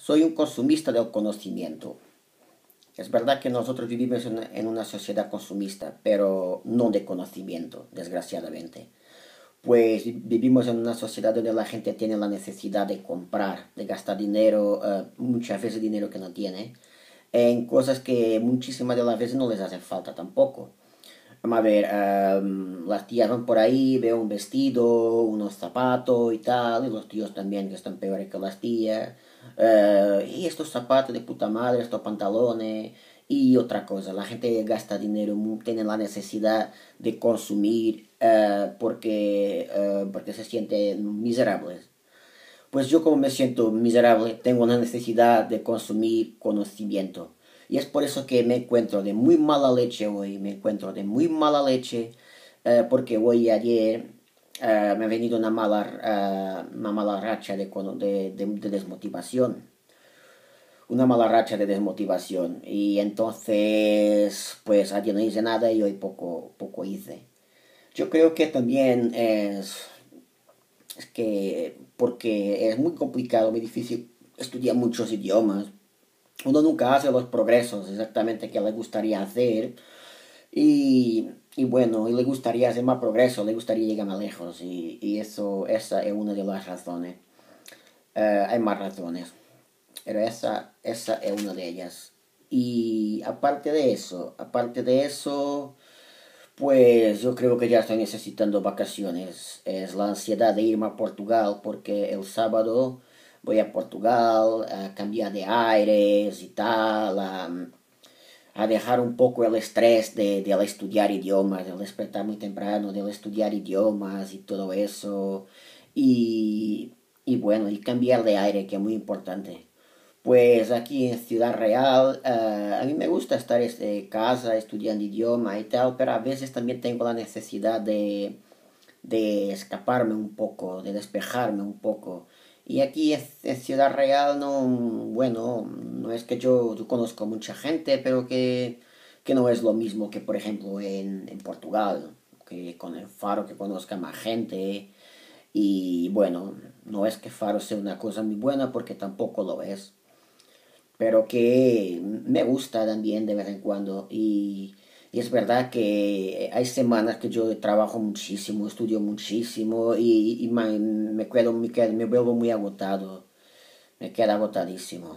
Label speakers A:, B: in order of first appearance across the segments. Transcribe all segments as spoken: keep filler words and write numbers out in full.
A: soy un consumista del conocimiento. Es verdad que nosotros vivimos en una, en una sociedad consumista, pero no de conocimiento, desgraciadamente. Pues vivimos en una sociedad donde la gente tiene la necesidad de comprar, de gastar dinero, eh, muchas veces dinero que no tiene, en cosas que muchísimas de las veces no les hace falta tampoco. Vamos a ver, em, las tías van por ahí, veo un vestido, unos zapatos y tal, y los tíos también que están peores que las tías. Eh, y estos zapatos de puta madre, estos pantalones. Y otra cosa, la gente gasta dinero, mu- tiene la necesidad de consumir eh, porque, eh, porque se sienten miserables. Pues yo como me siento miserable, tengo una necesidad de consumir conocimiento. Y es por eso que me encuentro de muy mala leche hoy, me encuentro de muy mala leche, eh, porque hoy y ayer eh, me ha venido una mala, eh, una mala racha de, cono- de, de- de desmotivación. Una mala racha de desmotivación. Y entonces, pues ayer no hice nada y hoy poco, poco hice. Yo creo que también es es que, porque es muy complicado, muy difícil estudiar muchos idiomas. Uno nunca hace los progresos exactamente que le gustaría hacer. Y, y bueno, y le gustaría hacer más progreso, le gustaría llegar más lejos. Y, y eso, esa es una de las razones. Eh, hay más razones, pero esa, esa es una de ellas. Y aparte de eso, aparte de eso, pues yo creo que ya estoy necesitando vacaciones. Es la ansiedad de irme a Portugal porque el sábado voy a Portugal a cambiar de aires y tal, a, a dejar un poco el estrés de, de estudiar idiomas, de despertar muy temprano, de estudiar idiomas y todo eso. Y, y bueno, y cambiar de aire, que es muy importante. Pues aquí en Ciudad Real, eh, a mí me gusta estar en casa estudiando idioma y tal, pero a veces también tengo la necesidad de, de escaparme un poco, de despejarme un poco. Y aquí en, en Ciudad Real, no, bueno, no es que yo, yo conozco mucha gente, pero que, que no es lo mismo que, por ejemplo, en, en Portugal, que con el Faro que conozca más gente. Y bueno, no es que Faro sea una cosa muy buena porque tampoco lo es, pero que me gusta también de vez en cuando. Y, y es verdad que hay semanas que yo trabajo muchísimo, estudio muchísimo y, y me, me, quedo, me, quedo, me vuelvo muy agotado, me queda agotadísimo.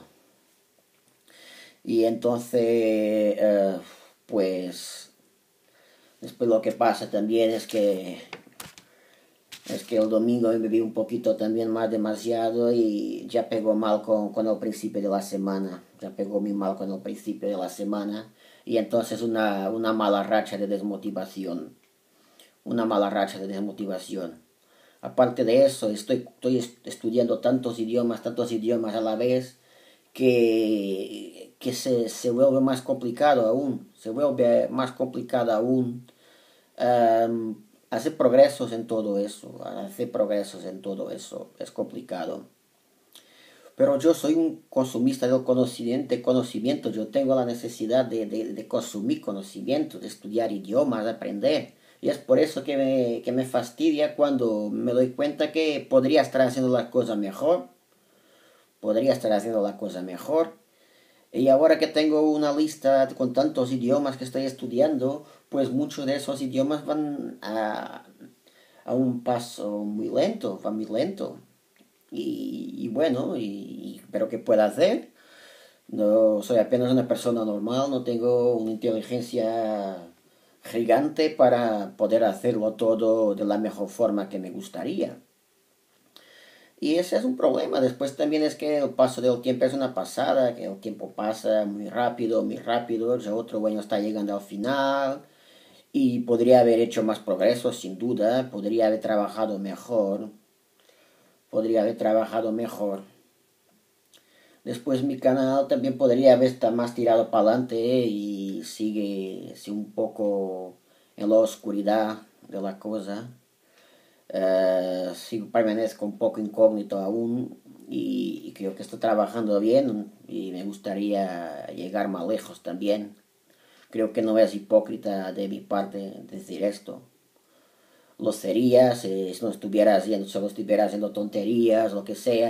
A: Y entonces, eh, pues, después lo que pasa también es que es que el domingo me bebí un poquito también más demasiado y ya pegó mal con, con el principio de la semana. Ya pegó muy mal con el principio de la semana. Y entonces una, una mala racha de desmotivación. Una mala racha de desmotivación. Aparte de eso, estoy, estoy estudiando tantos idiomas, tantos idiomas a la vez, que, que se, se vuelve más complicado aún. Se vuelve más complicado aún um, hacer progresos en todo eso, hacer progresos en todo eso es complicado. Pero yo soy un consumista del conocimiento, conocimiento. Yo tengo la necesidad de, de, de consumir conocimiento, de estudiar idiomas, de aprender. Y es por eso que me, que me fastidia cuando me doy cuenta que podría estar haciendo las cosas mejor, podría estar haciendo la cosa mejor. Y ahora que tengo una lista con tantos idiomas que estoy estudiando, pues muchos de esos idiomas van a, a un paso muy lento, van muy lento. Y, y bueno, y, y- pero ¿qué puedo hacer? No soy apenas una persona normal, no tengo una inteligencia gigante para poder hacerlo todo de la mejor forma que me gustaría. Y ese es un problema. Después también es que el paso del tiempo es una pasada, que el tiempo pasa muy rápido, muy rápido. Ya otro año está llegando al final y podría haber hecho más progreso, sin duda. Podría haber trabajado mejor. Podría haber trabajado mejor. Después mi canal también podría haber estado más tirado para adelante y sigue, sigue un poco en la oscuridad de la cosa. Uh, sigo, permanezco un poco incógnito aún y, y creo que estoy trabajando bien y me gustaría llegar más lejos también. Creo que no es hipócrita de mi parte decir esto. Lo sería si no estuviera haciendo, solo estuviera haciendo tonterías, lo que sea.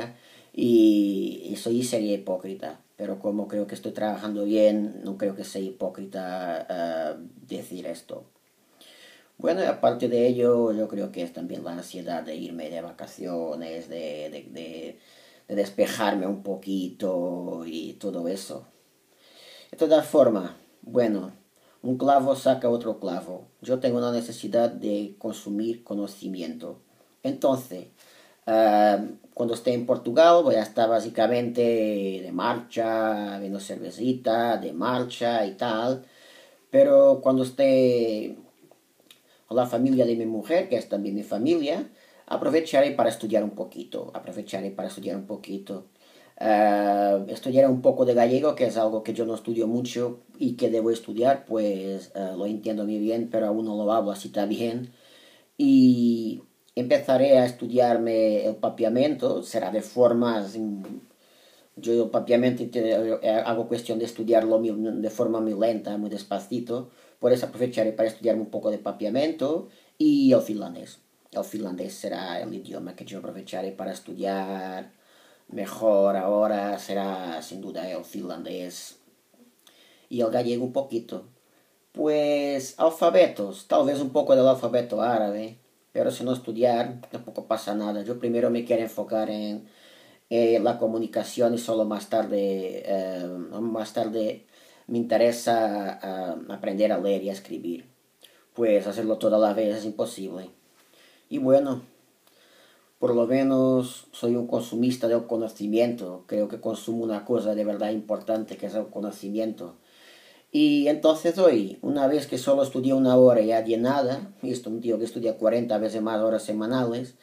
A: Y eso sí sería hipócrita. Pero como creo que estoy trabajando bien, no creo que sea hipócrita uh, decir esto. Bueno, y aparte de ello, yo creo que es también la ansiedad de irme de vacaciones, de, de, de, de despejarme un poquito y todo eso. De todas formas, bueno, un clavo saca otro clavo. Yo tengo una necesidad de consumir conocimiento. Entonces, uh, cuando esté en Portugal voy a estar básicamente de marcha, viendo cervecita, de marcha y tal. Pero cuando esté con la familia de mi mujer, que es también mi familia, aprovecharé para estudiar un poquito. Aprovecharé para estudiar un poquito. Uh, estudiar un poco de gallego, que es algo que yo no estudio mucho y que debo estudiar, pues uh, lo entiendo muy bien, pero aún no lo hablo así tan bien. Y empezaré a estudiarme el papiamento, será de formas... Yo el papiamento hago cuestión de estudiarlo de forma muy lenta, muy despacito, por eso aprovecharé para estudiarme un poco de papiamento y el finlandés. El finlandés será el idioma que yo aprovecharé para estudiar mejor ahora, será sin duda el finlandés y el gallego un poquito. Pues alfabetos, tal vez un poco del alfabeto árabe, pero si no estudiar tampoco pasa nada. Yo primero me quiero enfocar en eh, la comunicación y solo más tarde, eh, más tarde me interesa uh, aprender a leer y a escribir. Pues hacerlo toda la vez es imposible. Y bueno, por lo menos soy un consumista del conocimiento. Creo que consumo una cosa de verdad importante que es el conocimiento. Y entonces hoy, una vez que solo estudié una hora y ya de nada, esto un tío que estudia cuarenta veces más horas semanales,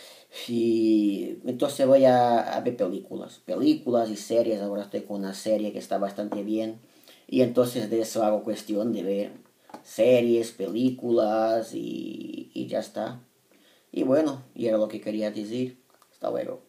A: y entonces voy a, a ver películas, películas y series. Ahora estoy con una serie que está bastante bien. Y entonces de eso hago cuestión de ver series, películas y, y ya está. Y bueno, y era lo que quería decir. Hasta luego.